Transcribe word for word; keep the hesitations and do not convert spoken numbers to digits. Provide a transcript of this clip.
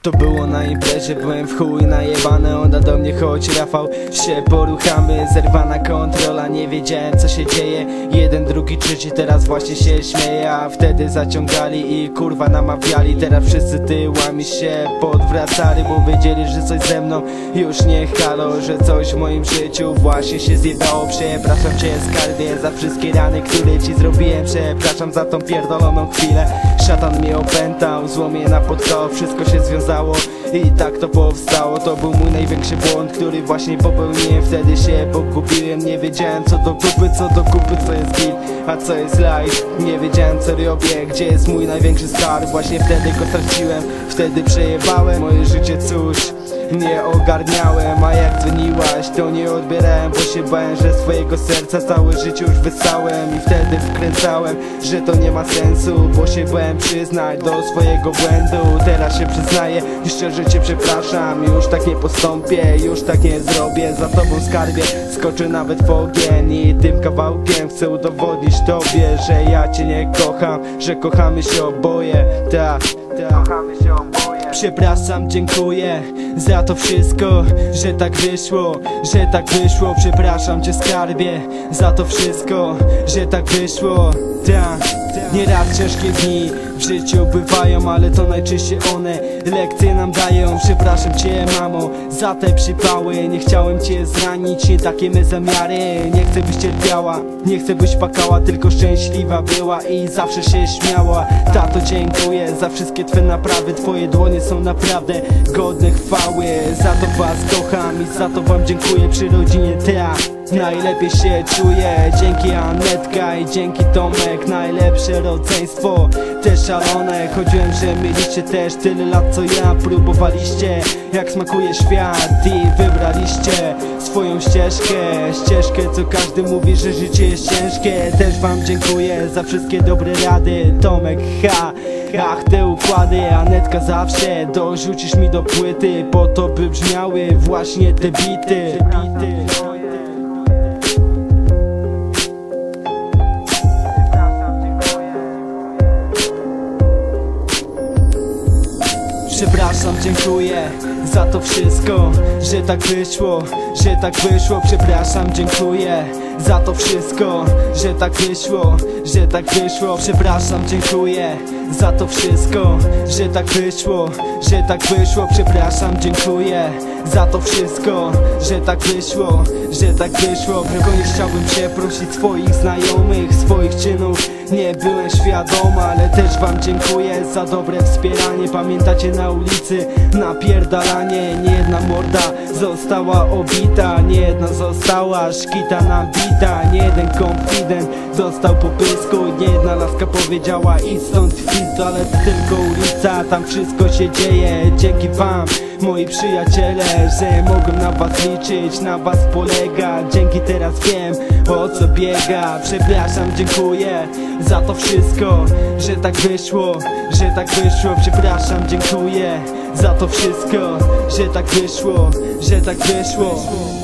To było na imprezie, byłem w chuj najebany. Ona do mnie chodź Rafał, się poruchamy. Zerwana kontrola, nie wiedziałem co się dzieje. Jeden, drugi, trzeci, teraz właśnie się śmieje. A wtedy zaciągali i kurwa namawiali. Teraz wszyscy tyłami się podwracali, bo wiedzieli, że coś ze mną już nie halo, że coś w moim życiu właśnie się zjebało. Przepraszam cię skarbie za wszystkie rany, które ci zrobiłem. Przepraszam za tą pierdoloną chwilę. Szatan mnie opętał, złomie na podkoł, wszystko się związało i tak to powstało. To był mój największy błąd, który właśnie popełniłem. Wtedy się pogubiłem, nie wiedziałem co do kupy, co do kupy, co jest git, a co jest life. Nie wiedziałem co robię, gdzie jest mój największy skarb. Właśnie wtedy go straciłem, wtedy przejebałem moje życie, cóż nie ogarniałem. A jak dzwoniłaś, to nie odbierałem, bo się bałem, że swojego serca całe życie już wysałem. I wtedy wkręcałem, że to nie ma sensu, bo się bałem przyznać do swojego błędu. Teraz się przyznaję i szczerze cię przepraszam. Już tak nie postąpię, już tak nie zrobię. Za tobą skarbie, skoczę nawet w ogień. I tym kawałkiem chcę udowodnić tobie, że ja cię nie kocham, że kochamy się oboje. Tak, tak, kochamy się oboje. Przepraszam, dziękuję za to wszystko, że tak wyszło, że tak wyszło. Przepraszam cię skarbie za to wszystko, że tak wyszło. Tak, nieraz ciężkie dni w życiu bywają, ale to najczęściej one lekcje nam dają. Przepraszam cię mamo za te przypały, nie chciałem cię zranić, nie takie me zamiary. Nie chcę byś cierpiała, nie chcę byś płakała, tylko szczęśliwa była i zawsze się śmiała. Tato, dziękuję za wszystkie twe naprawy, twoje dłonie są naprawdę godne chwały. Za to was kocham i za to wam dziękuję przy rodzinie. Ta najlepiej się czuję, dzięki Anetka i dzięki Tomek. Najlepsze rodzeństwo, też szalone. Chodziłem, że mieliście też tyle lat co ja. Próbowaliście jak smakuje świat i wybraliście swoją ścieżkę. Ścieżkę, co każdy mówi, że życie jest ciężkie. Też wam dziękuję za wszystkie dobre rady. Tomek, ha, ach te układy. Anetka zawsze dorzucisz mi do płyty, po to by brzmiały właśnie te bity. Przepraszam, dziękuję za to wszystko, że tak wyszło, że tak wyszło. Przepraszam, dziękuję za to wszystko, że tak wyszło, że tak wyszło. Przepraszam, dziękuję za to wszystko, że tak wyszło, że tak wyszło. Przepraszam, dziękuję za to wszystko, że tak wyszło, że tak wyszło. W koniec chciałbym cię prosić swoich znajomych, swoich czynów nie byłem świadomy, ale też wam dziękuję za dobre wspieranie. Pamiętacie na ulicy napierdalanie, nie jedna morda została obita, nie jedna została szkita nabita, nie jeden konfident dostał po pysku, nie jedna laska powiedziała idź stąd fizz, ale to tylko ulica, tam wszystko się dzieje. Dzięki wam, moi przyjaciele, że mogłem na was liczyć, na was polega. Dzięki teraz wiem o co biega. Przepraszam, dziękuję za to wszystko, że tak wyszło, że tak wyszło. Przepraszam, dziękuję za to wszystko, że tak wyszło, że tak wyszło.